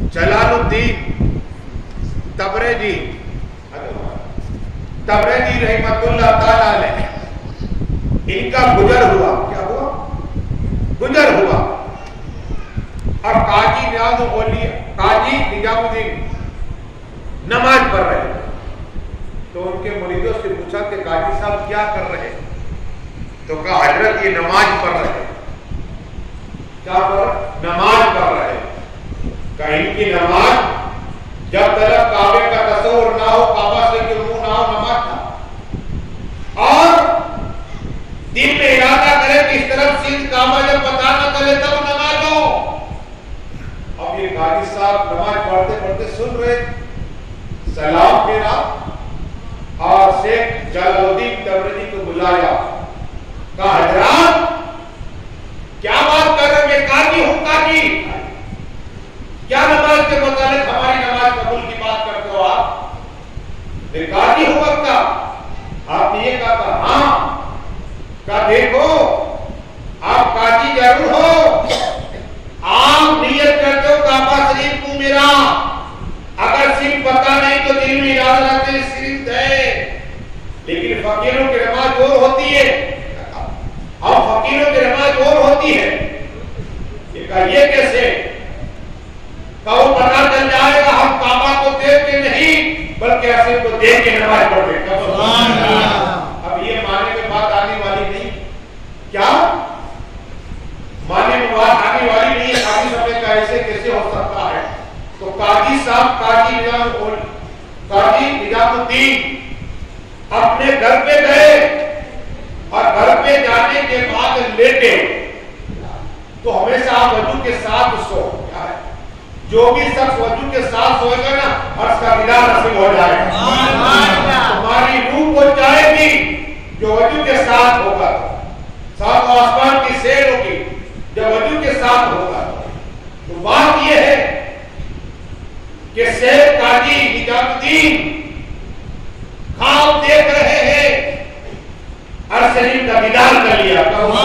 जलालुद्दीन तबरेजी रहमतुल्लाह ताला अलैह, इनका गुजर हुआ। क्या हुआ? गुजर हुआ। और काजी निजामुद्दीन नमाज पढ़ रहे, तो उनके मुरीदों से पूछा कि काजी साहब क्या कर रहे? तो कहा हजरत ये नमाज पढ़ रहे। क्या पढ़? नमाज पढ़ रहे। कहीं की नमाज जब तक काबे का तस्वुर ना हो, काबा से कि मुंह ना हो, नमाज ना। और दिल में इरादा करे कि इस तरफ सीध काबा जब पता न चले तब नमाज हो। अब ये काजी साहब नमाज पढ़ते पढ़ते सुन रहे, सलाम फेरा और शेख जलालुद्दीन तबरेजी को बुलाया। कहा हजरात क्या बात कर रहे? मैं काजी हूं। काजी क्या नमाज के मुताबिक हमारी नमाज कबूल की बात करते हो आप? काजी हूं वक्ता। आपने ये कहा? हाँ। का देखो आप काजी जरूर हो, आप नियत करते हो काबा शरीफ को मेरा, अगर सिर्फ पता नहीं तो दिल में याद रखते सिर्फ है, लेकिन फकीरों की नमाज और होती है, और फकीरों की नमाज और होती है। ये कैसे? कहो पता चल जाएगा हम काबा को देख के नहीं बल्कि असीम को देख के नमाज पढ़ते। अब ये मानने में बात आने वाली नहीं। क्या मानने में बात आने वाली नहीं है? काजी समय का ऐसे कैसे हो सकता है? तो काजी साहब काजी निजामुद्दीन अपने घर पे गए और घर पे जाने के बाद लेटे। तो हमेशा आप वजू के साथ सो। क्या है? जो भी शख्स वजू के साथ सोएगा ना, अर्श का दीदार नसीब हो जाएगा। तुम्हारी रूह को जाएगी जो वजू के साथ होगा। साथ आसमान की सैर होगी जब वजू के साथ होगा। तो बात यह है कि शेख काजी निजामुद्दीन ख्वाब देख रहे हैं, अर्श शरीफ का दीदार कर लिया।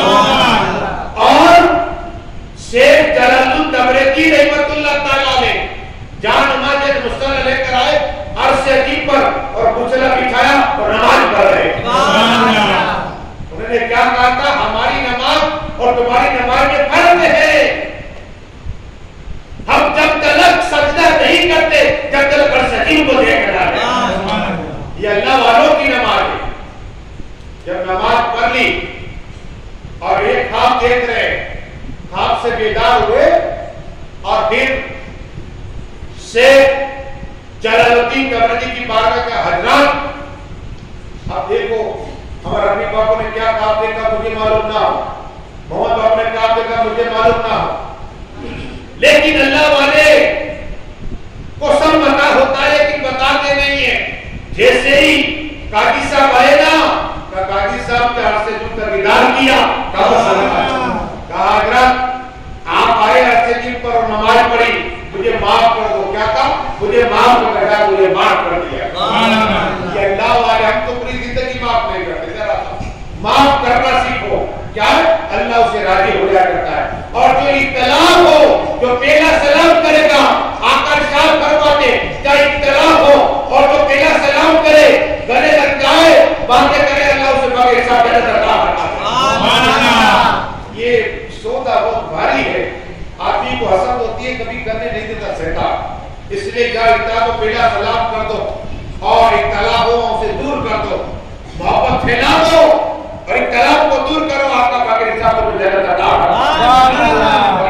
और शेख जलालुद्दीन तबरेजी रहमतुल्लाह ताला अलैह जान नमाज मुस्तल लेकर आए, अर्श अजीब पर और मुसल्ला बिछाया और नमाज पढ़ रहे। उन्होंने क्या कहा था? हमारी नमाज और तुम्हारी नमाज में फर्क है। हम जब तक सजदा नहीं करते जब तक अर्श अजीब को देख रहे हैं। ये अल्लाह वालों की नमाज है। जब नमाज पढ़ ली और एक ख्वाब देख रहे, ख्वाब से बेदार हुए और फिर शेख जलालुद्दीन तबरेजी की बारगाह का हजरात, अब देखो हमारे रबी बापू ने क्या ख्वाब देखा मुझे मालूम ना हो, मोहम्मद बापू ने ख्वाब देखा मुझे मालूम ना हो, लेकिन अल्लाह वाले को सब पता होता है कि बताते नहीं है। जैसे ही काजी साहब आए ना, काजी साहब के हाथ से जो दीदार किया, कहा हजरत आप आए अर्श अजीब पर और नमाज पढ़ी, मुझे माफ कर दो। क्या कहा? मुझे माफ कर दिया। मुझे माफ कर दिया। ये अल्लाह वाले हम तो पूरी जिंदगी माफ नहीं करते, माफ करना सीखो। क्या है? अल्लाह उसे राजी हो जाया करता है। और जो इख्तिलाफ हो, जो पहला सलाम करेगा, आकर शाह फरमाते क्या इख्तिलाफ हो और जो पहला सलाम करे गले लग जाए, बातें करे, अल्लाह उसे बाकी हिसाब जन्नत अता फरमाता। ये सौदा बहुत भारी है। आदमी को हसद होती है, कभी करने नहीं देता शैतान। इसलिए क्या इख्तिलाफ को पहला सलाम कर दो और इख्तिलाफ हो उसे दूर कर दो, मोहब्बत फैला दो और इख्तिलाफ को दूर करो, आपका बाकी हिसाब को जन्नत अता फरमाता।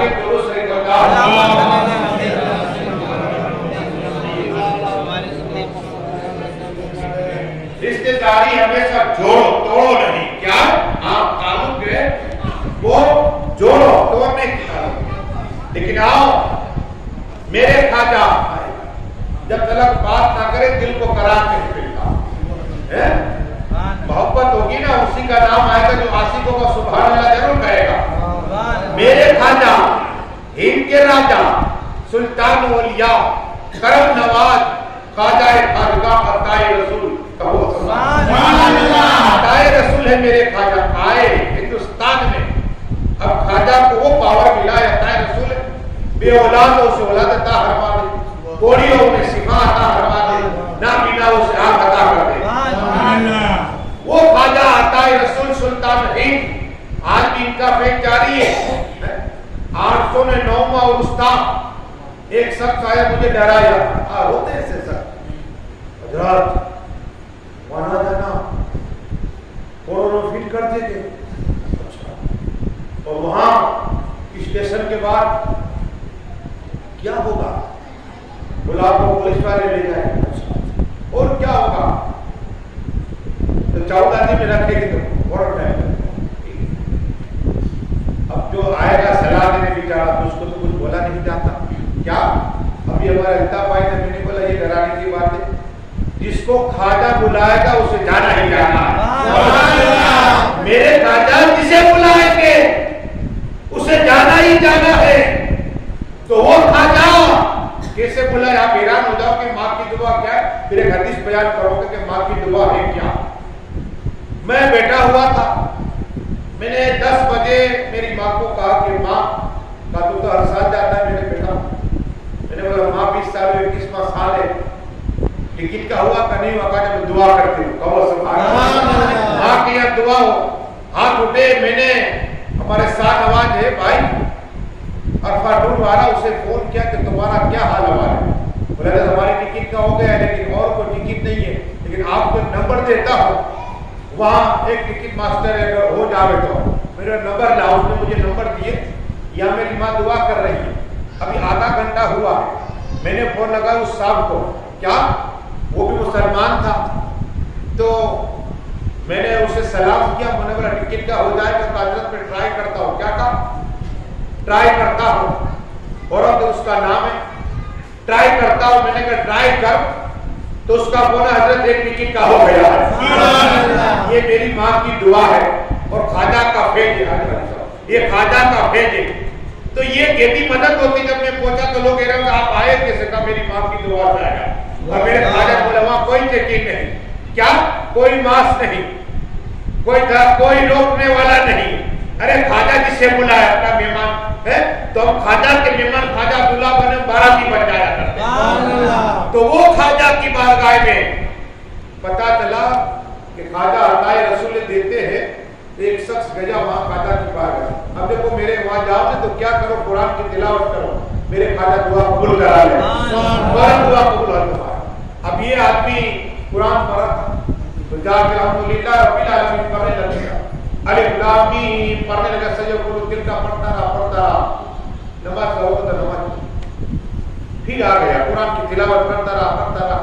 रिश्तेदारी हमेशा जोड़ो, तोड़ो नहीं। क्या आप ताल्लुक है वो जोड़ो, तोड़ने की ताल्लुक। लेकिन आओ मेरे खाजा, जब तक बात ना करे दिल को करार नहीं मिलता है। मोहब्बत होगी ना, उसी का नाम आएगा जो आशिकों को सुभान अल्लाह जरूर कहेगा। मेरे खाजा, हिंद के राजा, सुल्तान औलिया, करम नवाज, खाजा खाजगा अताए रसूल। कहो अताए रसूल है मेरे खाजा। आए हिंदुस्तान में, अब खाजा को वो पावर मिला है, अताए रसूल बे औलाद उसे औलाद अता फरमा गुस्ताख एक शख्स आया, मुझे डराया। होते ऐसे शख्स हजरत वहां जाना फील करते थे। अच्छा, और वहां स्टेशन के बाद क्या होगा? बोला आपको पुलिस वाले ले जाए। और क्या होगा? तो 14 दिन में रखेगी तो और टाइम। अब जो आएगा सलाह देने बेचारा, तो उसको तो कुछ बोला नहीं जाता। क्या अभी हमारे अल्ताफ भाई ने मैंने बोला ये डराने की बात है, जिसको खाजा बुलाएगा उसे जाना ही जाना है। मेरे खाजा जिसे बुलाएंगे उसे जाना ही जाना है। तो वो खाजा कैसे बुलाए? आप हैरान हो जाओ कि माँ की दुआ क्या है। फिर एक हदीस बयान करोगे कि माँ की दुआ है क्या। मैं बैठा हुआ था, मैंने 10 बजे मेरी माँ को कहा कि माँ का तो हर साल जाता है मेरे बेटा। मैंने बोला माँ 20 साल 21वां साल है, टिकट का हुआ का नहीं हुआ का? जब दुआ करती हूँ कहो माँ की यहाँ दुआ हो। हाथ उठे, मैंने हमारे साथ आवाज है भाई अरफाटूर वाला, उसे फोन किया कि तुम्हारा क्या हाल है? बोला हमारी टिकट का हो गया है लेकिन और कोई टिकट नहीं है, लेकिन आपको नंबर देता हूँ, वहाँ एक टिकट मास्टर अगर हो जावे तो मेरा नंबर लाओ। उसने मुझे नंबर दिए, यहाँ मेरी माँ दुआ कर रही है। अभी आधा घंटा हुआ है, मैंने फोन लगाया उस साहब को, क्या वो भी मुसलमान था, तो मैंने उसे सलाम किया। मैंने बोला टिकट का हो जाएगा तो हजरत में ट्राई करता हूँ। क्या कहा? ट्राई करता हूँ। और तो उसका नाम है, ट्राई करता हूँ। मैंने कहा ट्राई कर, तो उसका बोला हजरत एक टिकट का हो गया है। ये मेरी माँ की दुआ है और खाजा का फेज है, ये खाजा का फेज है। तो ये खेती मदद होती। जब मैं पहुंचा तो लोग कह रहे आप आए कैसे? कहा मेरी माँ की दुआ से आया। और मेरे खाजा बोला वहां कोई चेकिंग नहीं, क्या कोई मास्क नहीं, कोई रोकने वाला नहीं। अरे खाजा जिसे बुलाया अपना मेहमान है, तो हम खाजा के मेहमान खाजा दूल्हा बने बाराती बन जाया करते। तो वो खाजा की बारगाह में पता चला कि खाजा अताए रसूल देते हैं। एक शख्स गया वहां खाजा की बारगाह। अब देखो मेरे वहां जाओ ना तो क्या करो, कुरान की तिलावत करो, मेरे खाजा दुआ कबूल करा ले, दुआ कबूल हो तुम्हारा। अब ये आदमी कुरान पढ़ा था तो जाके अल्हम्दुलिल्लाह रब्बिल आलमीन पढ़ने लगेगा, अलिफ लाम मीम पढ़ने लगा, सजो को दिल का पढ़ता रहा। नमाज का वक्त नमाज फिर आ गया, कुरान की तिलावत करता रहा।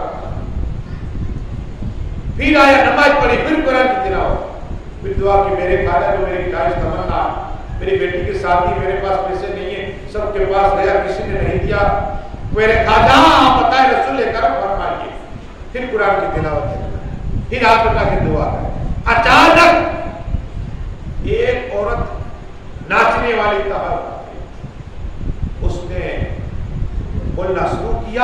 फिर आया नमाज पढ़ी, फिर कुरान की तिलावत, फिर दुआ की मेरे खाजा जो मेरी ख्वाहिश तमन्ना, मेरी बेटी की शादी, मेरे पास पैसे नहीं है, सबके पास गया किसी ने नहीं दिया, मेरे खाजा पता है रसूल करम फरमाइए। फिर कुरान की तिलावत, फिर आप उठा के दुआ करें। अचानक एक औरत नाचने वाली था, उसने बोलना शुरू किया,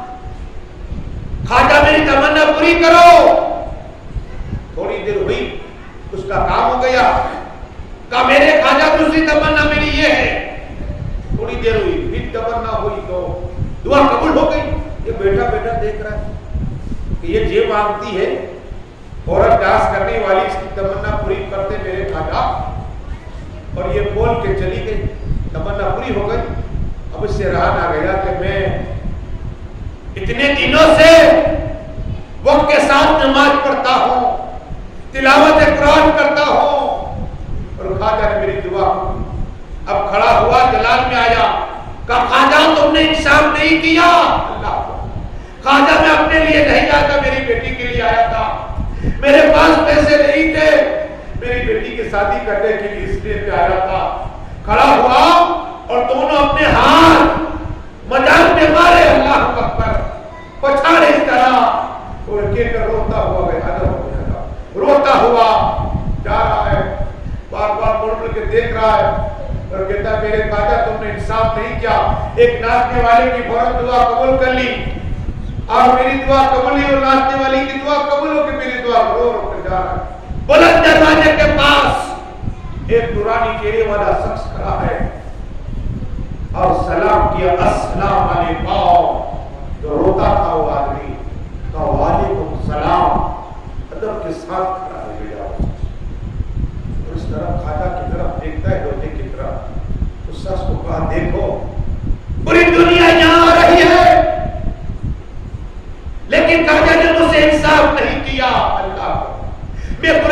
खाजा मेरी तमन्ना पूरी करो। थोड़ी देर हुई, उसका काम हो गया, कहा मेरे खाजा दूसरी तमन्ना मेरी ये है। थोड़ी देर हुई, फिर तमन्ना हुई तो दुआ कबूल हो गई। ये बैठा बैठा देख रहा है कि ये जे मांगती है, औरत डांस करने वाली, इसकी तमन्ना पूरी करते मेरे खाजा। और ये बोल के चली गई, तमन्ना पूरी हो गई। अब इससे रहा ना गया कि मैं इतने दिनों से वक्त के साथ नमाज पढ़ता हूं, तिलावत कुरान करता हूं, और खाजा ने मेरी दुआ। अब खड़ा हुआ, जलाल में आया, कहा खाजा तुमने इंसाफ नहीं किया। अल्लाह, खाजा मैं अपने लिए नहीं आया था, मेरी बेटी के लिए आया था, मेरे पास पैसे नहीं थे, मेरी बेटी की शादी करने के लिए इसलिए पे आया था। खड़ा हुआ और दोनों अपने हाथ मजाक में मारे, अल्लाह अकबर, पछाड़े इस तरह, और कहकर रोता हुआ गया, रोता हुआ जा रहा है, बार बार मुड़ के देख रहा है और कहता मेरे खाजा तुमने इंसाफ नहीं किया। एक नाचने वाले की फौरन दुआ कबूल कर ली, और मेरी दुआ कबूल ही, और नाचने वाली की दुआ कबूल हो कि मेरी दुआ रो रो कर जा रहा है। बुलंद दरवाजे के पास एक दुरानी चेहरे वाला शख्स खड़ा है और सलाम किया, अस्सलाम वालेकुम। जो रोता था वो आदमी कहा वालेकुम सलाम, अदब के साथ खड़ा है गया। तो इस तरफ खाजा की तरफ देखता है, रोते की तरफ। उस शख्स को कहा देखो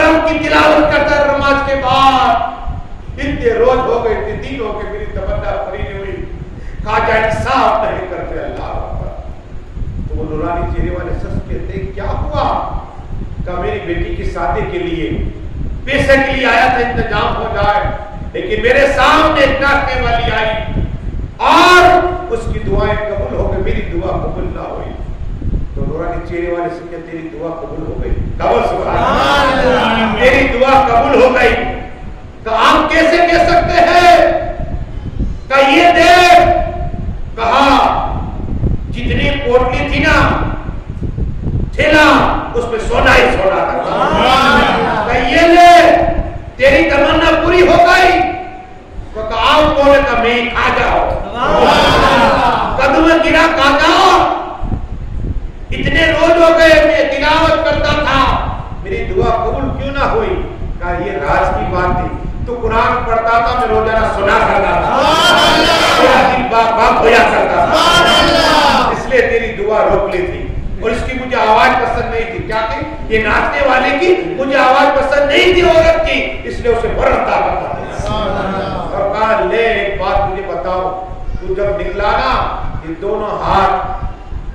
कलाम की तिलावत करता नमाज के बाद। इतने रोज हो गए, इतने दिन हो गए, मेरी तमन्ना पूरी नहीं हुई। ख्वाजा इंसाफ नहीं करते, अल्लाह अकबर। तो वो नूरानी चेहरे वाले शख्स कहते क्या हुआ? का मेरी बेटी की शादी के लिए पैसे के लिए आया था, इंतजाम हो जाए, लेकिन मेरे सामने नाचने वाली आई और उसकी दुआएं कबूल हो गई, मेरी दुआ कबूल ना हुई। तो नूरानी चेहरे वाले से कहते तेरी दुआ कबूल हो गई। कबूल सुभान अल्लाह, तेरी दुआ कबूल हो गई। तो आप कैसे कह सकते हैं? का ये देख, कहा जितनी पोटली थी ना थैला, उसमें सोना ही सोना था। ये ले तेरी तमन्ना पूरी हो गई। तो आओ बोले का मैं खा जाओ, कदम में गिरा खा जाओ। इतने रोज हो गए मैं तिलावत करता था, मेरी दुआ कबूल क्यों ना हुई? कहा ये राज की बात थी, तू कुरान पढ़ता था, मैं रोजाना सुना करता था, बाप होया करता था, इसलिए तेरी दुआ रोक ली थी। और इसकी मुझे आवाज पसंद नहीं थी। क्या थी? ये नाचने वाले की मुझे आवाज पसंद नहीं थी औरत की, इसलिए उसे बरता करता। और कहा ले एक बात मुझे बताओ, तू जब निकला ना ये दोनों हाथ,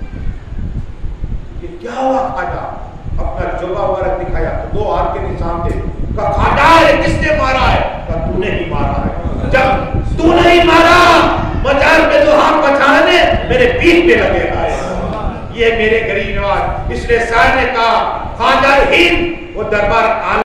ये क्या हुआ? ख्वाजा अपना जुबा वगैरह दिखाया तो 2 हाथ के निशान थे। कहा ख्वाजा किसने मारा है? कहा तूने ही मारा है। जब तूने ही मारा, मजार पे 2 हाथ बचाने मेरे पीठ पे लगेगा, ये मेरे गरीब नवाज। इसलिए शायर ने कहा ख्वाजा हिंद वो दरबार